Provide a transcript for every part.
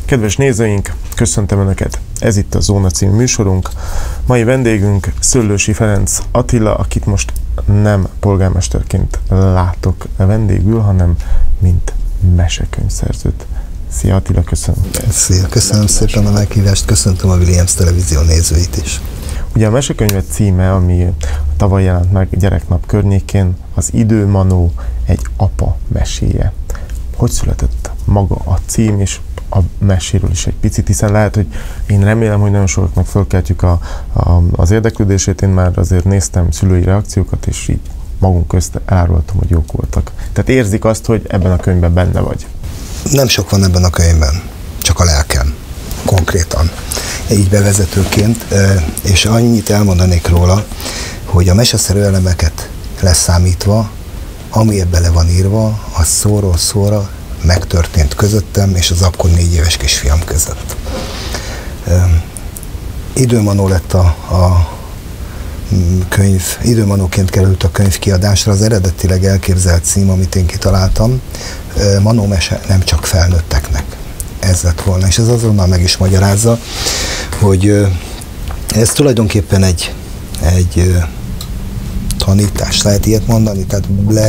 Kedves nézőink, köszöntöm Önöket! Ez itt a Zóna című műsorunk. Mai vendégünk Szőlősi Ferenc Attila, akit most nem polgármesterként látok vendégül, hanem mint mesekönyvszerzőt. Szia Attila, köszönöm! Szia, köszönöm szépen a meghívást, köszöntöm a Williams Televízió nézőit is. Ugye a mesekönyvet címe, ami tavaly jelent meg gyereknap környékén, az Időmanó, egy apa meséje. Hogy született maga a cím, és a meséről is egy picit, hiszen lehet, hogy én remélem, hogy nagyon sokaknak fölkeltjük az érdeklődését, én már azért néztem szülői reakciókat, és így magunk közt elárultam, hogy jók voltak. Tehát érzik azt, hogy ebben a könyvben benne vagy. Nem sok van ebben a könyvben, csak a lelkem, konkrétan. Így bevezetőként, és annyit elmondanék róla, hogy a meseszerű elemeket leszámítva, ami ebbe le van írva, az szóról szóra megtörtént közöttem és az akkor 4 éves kisfiam között. Időmanó lett a könyv, időmanóként került a könyv kiadásra, az eredetileg elképzelt cím, amit én kitaláltam, manómese nem csak felnőtteknek. Ez lett volna, és ez azonnal meg is magyarázza, hogy ez tulajdonképpen egy tanítás, lehet ilyet mondani? Tehát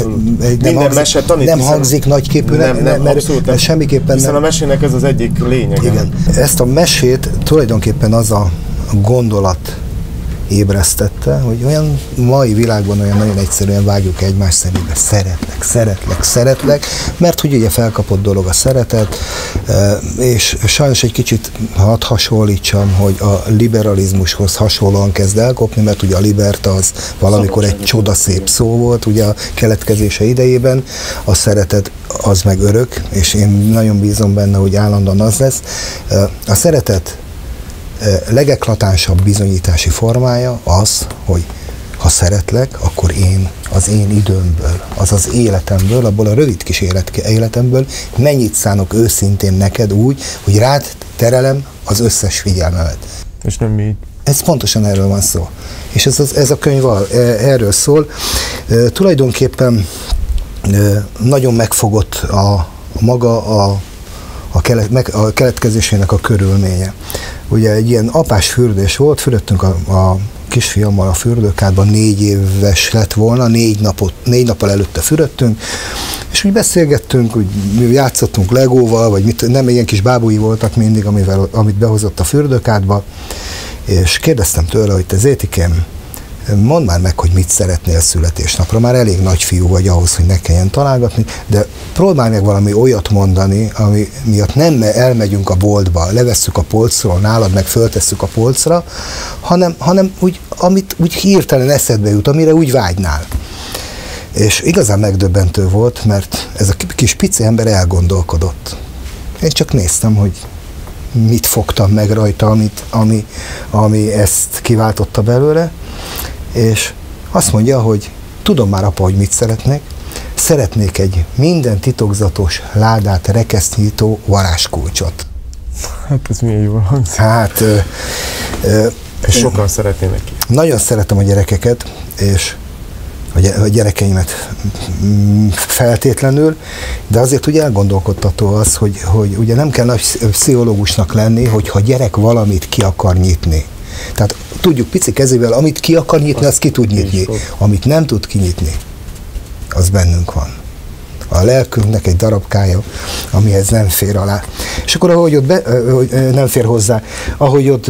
nem hangzik nagyképűnek, mert semmiképpen hiszen nem. a mesének ez az egyik lényege. Igen. Ezt a mesét tulajdonképpen az a gondolat ébresztette, hogy olyan mai világban olyan nagyon egyszerűen vágjuk egymás szemébe, szeretlek, mert hogy ugye felkapott dolog a szeretet, és sajnos egy kicsit hadd hasonlítsam, hogy a liberalizmushoz hasonlóan kezd elkopni, mert ugye a liberta az valamikor egy csodaszép szó volt, ugye a keletkezése idejében, a szeretet az meg örök, és én nagyon bízom benne, hogy állandóan az lesz. A szeretet legeklatánsabb bizonyítási formája az, hogy ha szeretlek, akkor én az én időmből, az életemből, abból a rövid kis életemből mennyit szánok őszintén neked úgy, hogy rád terelem az összes figyelmemet. És nem így. Ez pontosan erről van szó. És ez a könyv erről szól. Tulajdonképpen nagyon megfogott maga a keletkezésének a körülménye. Ugye egy ilyen apás fürdés volt, fürödtünk a kisfiammal a fürdőkádban, 4 éves lett volna, 4 nappal előtte fürödtünk, és úgy beszélgettünk, úgy játszottunk legóval, vagy mit, nem, ilyen kis bábui voltak mindig, amit behozott a fürdőkádba, és kérdeztem tőle, hogy te Zétikém, mondd már meg, hogy mit szeretnél születésnapra. Már elég nagy fiú vagy ahhoz, hogy ne kelljen találgatni, de próbálj meg valami olyat mondani, ami miatt nem elmegyünk a boltba, levesszük a polcról, nálad meg föltesszük a polcra, hanem úgy, amit úgy hirtelen eszedbe jut, amire úgy vágynál. És igazán megdöbbentő volt, mert ez a kis pici ember elgondolkodott. Én csak néztem, hogy mit fogtam meg rajta, ami ezt kiváltotta belőle, és azt mondja, hogy tudom már, apa, hogy mit szeretnék. Szeretnék egy minden titokzatos ládát rekesztnyitó varázskulcsot. Hát ez milyen jól hangzik. Hát... és sokan szeretnének ki. Nagyon szeretem a gyerekeket, és a gyerekeimet feltétlenül, de azért ugye elgondolkodtató az, hogy ugye nem kell nagy pszichológusnak lenni, hogyha a gyerek valamit ki akar nyitni. Tehát tudjuk pici kezével, amit ki akar nyitni, azt ki tud nyitni. Amit nem tud kinyitni, az bennünk van. A lelkünknek egy darabkája, amihez nem fér alá. És akkor, ahogy ott nem fér hozzá, ahogy ott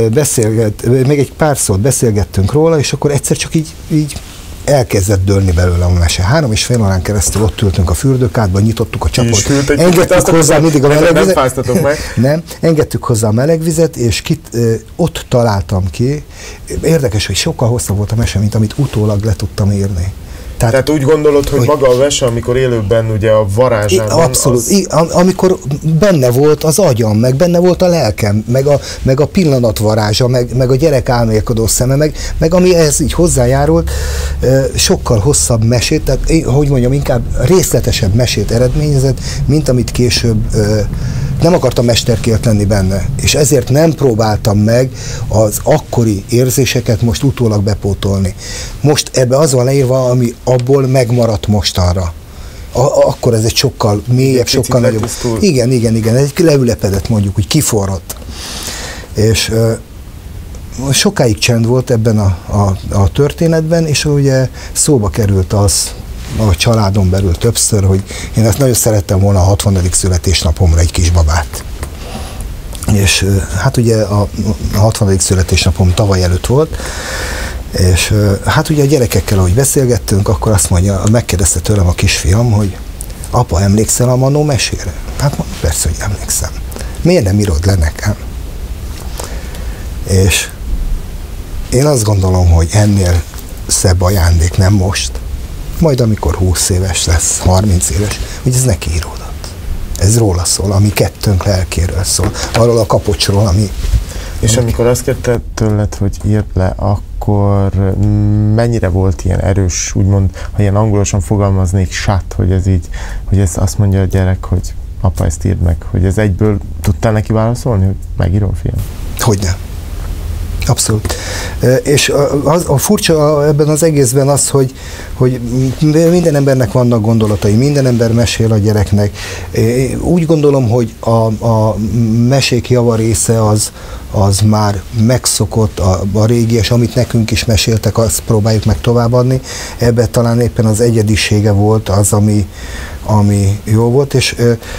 még egy pár szót beszélgettünk róla, és akkor egyszer csak így elkezdett dölni belőle a mese. 3,5 órán keresztül ott ültünk a fürdőkádban, nyitottuk a csapot, engedtük hozzá mindig a melegvizet. Nem, engedtük hozzá a melegvizet, és ott találtam ki. Érdekes, hogy sokkal hosszabb volt a mese, mint amit utólag le tudtam írni. Tehát úgy gondolod, hogy maga a mese, amikor élőben ugye a varázsában... Abszolút. Amikor benne volt az agyam, meg benne volt a lelkem, meg a pillanat varázsa, meg a gyerek álmélkodó szeme, meg ami ehhez így hozzájárult, sokkal hosszabb mesét, tehát hogy mondjam, inkább részletesebb mesét eredményezett, mint amit később nem akartam mesterkélt lenni benne, és ezért nem próbáltam meg az akkori érzéseket most utólag bepótolni. Most ebbe az van leírva, ami abból megmaradt mostanra. akkor ez egy sokkal mélyebb, sokkal nagyobb. Igen, egy leülepedett, mondjuk, úgy kiforrott. És sokáig csend volt ebben a történetben, és ugye szóba került az a családon belül többször, hogy én azt nagyon szerettem volna a 60. születésnapomra egy kisbabát. És hát ugye a 60. születésnapom tavaly előtt volt, és hát ugye a gyerekekkel, ahogy beszélgettünk, akkor azt mondja, megkérdezte tőlem a kisfiam, hogy apa, emlékszel a Manó mesére? Hát mondom, persze, hogy emlékszem. Miért nem írod le nekem? És én azt gondolom, hogy ennél szebb ajándék nem most, majd amikor 20 éves lesz, 30 éves, hogy ez neki íródott. Ez róla szól, ami kettőnk lelkéről szól, arról a kapocsról, ami... És amikor azt kérte tőled, hogy írd le, akkor mennyire volt ilyen erős, úgymond, ha ilyen angolosan fogalmaznék, hogy ez így, hogy ez azt mondja a gyerek, hogy apa, ezt írd meg, hogy ez egyből tudtál neki válaszolni, hogy megírom, fiam? Hogyne. Abszolút. És a furcsa ebben az egészben az, hogy minden embernek vannak gondolatai, minden ember mesél a gyereknek. Úgy gondolom, hogy a mesék java része az már megszokott, a régi, és amit nekünk is meséltek, azt próbáljuk meg továbbadni. Ebben talán éppen az egyedisége volt az, ami jó volt, és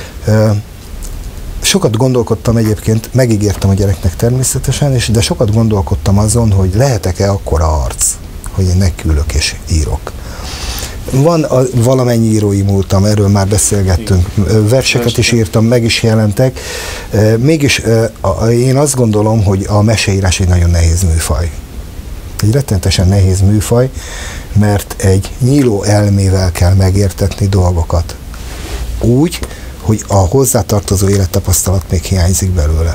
sokat gondolkodtam egyébként, megígértem a gyereknek természetesen, de sokat gondolkodtam azon, hogy lehetek-e akkora arc, hogy én nekülök és írok. Van valamennyi írói múltam, erről már beszélgettünk, verseket is írtam, meg is jelentek, mégis én azt gondolom, hogy a meseírás egy nagyon nehéz műfaj. Egy rettenetesen nehéz műfaj, mert egy nyíló elmével kell megértetni dolgokat. Úgy, hogy a hozzátartozó élettapasztalat még hiányzik belőle.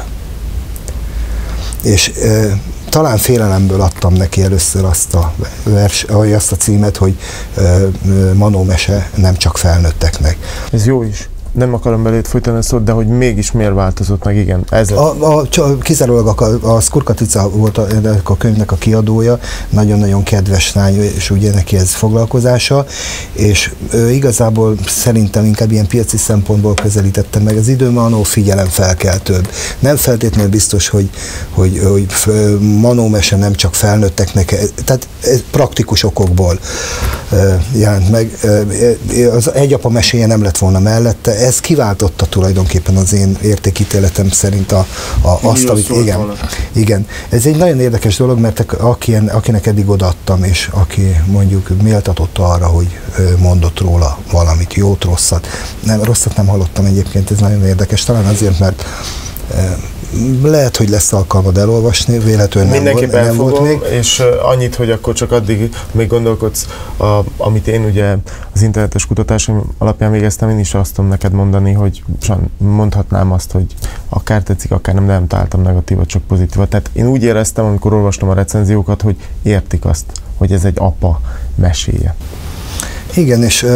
És talán félelemből adtam neki először azt a címet, hogy Manó mese nem csak felnőtteknek. Ez jó is. Nem akarom beléd folytani a szót, de hogy mégis miért változott meg, igen. Kizárólag a Skurkatica volt a könyvnek a kiadója, nagyon-nagyon kedves lány, és ugye neki ez foglalkozása, és igazából szerintem inkább ilyen piaci szempontból közelítettem meg. Az Idő Manó figyelemfelkeltőbb. Nem feltétlenül biztos, hogy Manó mese nem csak felnőtteknek, tehát praktikus okokból jelent meg. Az Egy apa meséje nem lett volna mellette, ez kiváltotta tulajdonképpen az én értékítéletem szerint azt, amit... Igen. Ez egy nagyon érdekes dolog, mert akinek eddig odaadtam, és aki mondjuk méltatott arra, hogy mondott róla valamit, jót, rosszat. Rosszat nem hallottam egyébként, ez nagyon érdekes, talán azért, mert lehet, hogy lesz alkalmad elolvasni, véletlenül nem volt még. És annyit, hogy akkor csak addig még gondolkodsz, amit én ugye az internetes kutatásom alapján végeztem, én is azt tudom neked mondani, hogy mondhatnám azt, hogy akár tetszik, akár nem, de nem találtam negatívat, csak pozitívat. Tehát én úgy éreztem, amikor olvastam a recenziókat, hogy értik azt, hogy ez egy apa meséje. Igen, és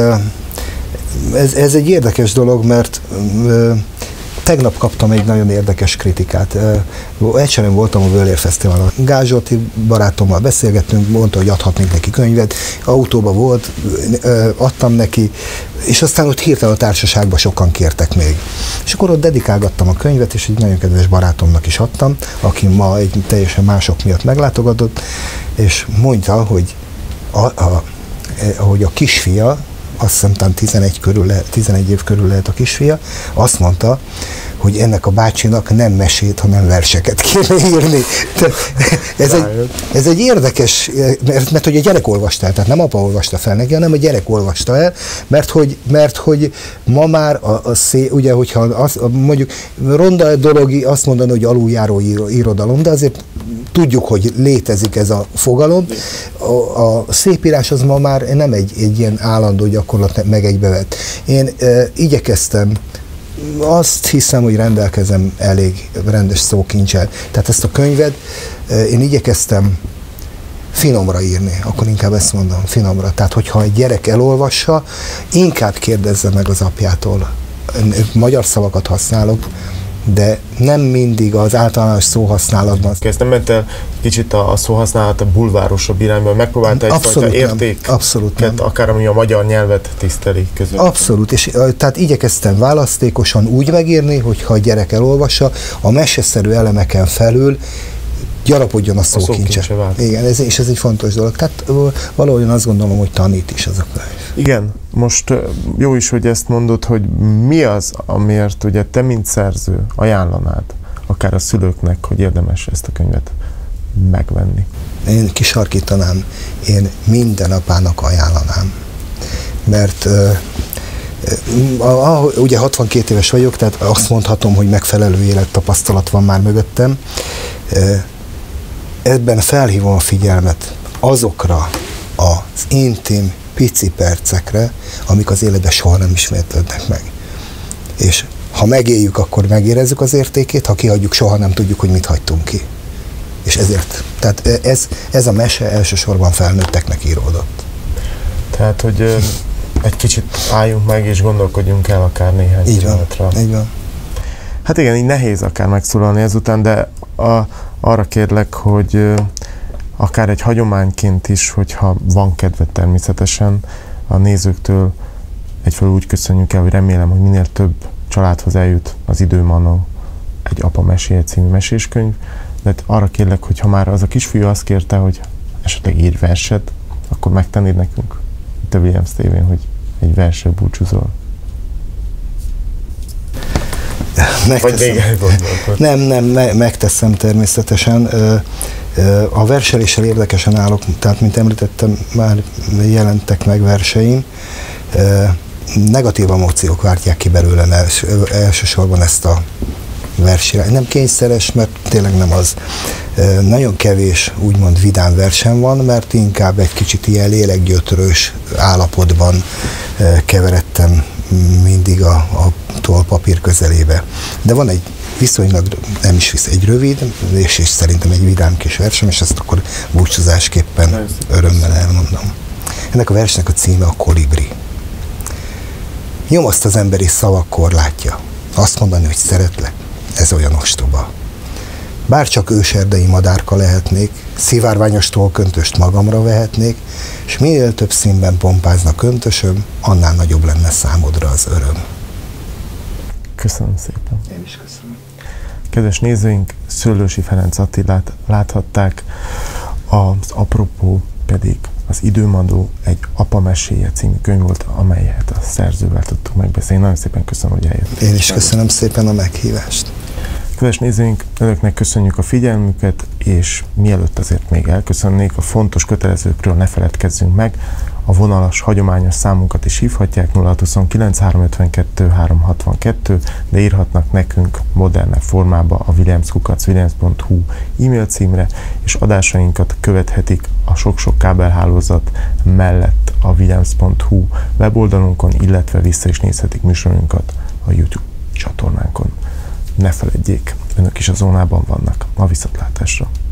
ez egy érdekes dolog, mert tegnap kaptam egy nagyon érdekes kritikát. Egyszerűen voltam a Völér Fesztiválon. Gál Zsolti barátommal beszélgettünk, mondta, hogy adhatnék neki könyvet. Autóban volt, adtam neki, és aztán ott hirtelen a társaságban sokan kértek még. És akkor ott dedikálgattam a könyvet, és egy nagyon kedves barátomnak is adtam, aki ma egy teljesen mások miatt meglátogatott, és mondta, hogy a kisfia, azt hiszem, talán 11 év körül lehet a kisfia, azt mondta, hogy ennek a bácsinak nem mesét, hanem verseket kéne írni. Ez egy érdekes, mert hogy a gyerek olvasta el, tehát nem apa olvasta fel neki, hanem a gyerek olvasta el, mert hogy ma már ugye, hogyha mondjuk ronda dologi azt mondani, hogy aluljáró irodalom, de azért tudjuk, hogy létezik ez a fogalom. A szépírás az ma már nem egy ilyen állandó gyakorlat, meg egybevett. Én igyekeztem, azt hiszem, hogy rendelkezem elég rendes szókincsel. Tehát ezt a könyvet én igyekeztem finomra írni, akkor inkább ezt mondom, finomra. Tehát, hogyha egy gyerek elolvassa, inkább kérdezze meg az apjától. Magyar szavakat használok, de nem mindig az általános szóhasználatban. Ezt nem ment el kicsit a szóhasználat a bulvárosabb irányba, megpróbálta egyfajta értéket, akár ami a magyar nyelvet tiszteli között. Abszolút, és tehát igyekeztem választékosan úgy megírni, hogyha a gyerek elolvassa, a meseszerű elemeken felül gyarapodjon a szókincse. Igen, és ez egy fontos dolog. Tehát valahogyan azt gondolom, hogy tanít is az a könyv. Igen, most jó is, hogy ezt mondod, hogy mi az, amiért ugye te, mint szerző ajánlanád akár a szülőknek, hogy érdemes ezt a könyvet megvenni? Én kisarkítanám, én minden apának ajánlanám. Mert ugye 62 éves vagyok, tehát azt mondhatom, hogy megfelelő élettapasztalat van már mögöttem. Ebben felhívom a figyelmet azokra az intim, pici percekre, amik az életben soha nem ismétlődnek meg. És ha megéljük, akkor megérezzük az értékét, ha kihagyjuk, soha nem tudjuk, hogy mit hagytunk ki. És ezért, tehát ez a mese elsősorban felnőtteknek íródott. Tehát, hogy egy kicsit álljunk meg, és gondolkodjunk el akár néhány pillanatra. Így van. Hát igen, így nehéz akár megszólalni ezután, de arra kérlek, hogy akár egy hagyományként is, hogyha van kedved természetesen, a nézőktől egyfelől úgy köszönjük el, hogy remélem, hogy minél több családhoz eljut az Időmanó, egy Apa meséje című meséskönyv, de arra kérlek, hogy ha már az a kisfiú azt kérte, hogy esetleg írj verset, akkor megtennéd nekünk itt a Williams TV-n, hogy egy verssel búcsúzol. Nem, megteszem természetesen. A verseléssel érdekesen állok, tehát mint említettem, már jelentek meg verseim. Negatív emóciók váltják ki belőlem elsősorban ezt a versirányt. Nem kényszeres, mert tényleg nem az. Nagyon kevés úgymond vidám versem van, mert inkább egy kicsit ilyen lélekgyötrős állapotban keveredtem mindig a tollpapír közelébe. De van egy viszonylag, nem is egy rövid, és szerintem egy vidám kis versem, és ezt akkor búcsúzásképpen örömmel elmondom. Ennek a versnek a címe a Kolibri. Nyomaszt az ember és szavak korlátja. Azt mondani, hogy szeretlek, ez olyan ostoba. Bárcsak őserdei madárka lehetnék, szivárványos tollköntöst magamra vehetnék, és minél több színben pompázna köntösöm, annál nagyobb lenne számodra az öröm. Köszönöm szépen. Én is köszönöm. Kedves nézőink, Szőlősi Ferenc Attilát láthatták, az apropó pedig az Időmanó, egy Apa meséje című könyv volt, amelyet a szerzővel tudtuk megbeszélni. Nagyon szépen köszönöm, hogy eljött. Én is köszönöm szépen a meghívást. Kedves nézőink, önöknek köszönjük a figyelmüket, és mielőtt azért még elköszönnék, a fontos kötelezőkről ne feledkezzünk meg. A vonalas, hagyományos számunkat is hívhatják, 0629 352 362, de írhatnak nekünk modernebb formába a williams@williams.hu e-mail címre, és adásainkat követhetik a sok-sok kábelhálózat mellett a williams.hu weboldalunkon, illetve vissza is nézhetik műsorunkat a YouTube csatornánkon. Ne feledjék, önök is a zónában vannak. A viszontlátásra!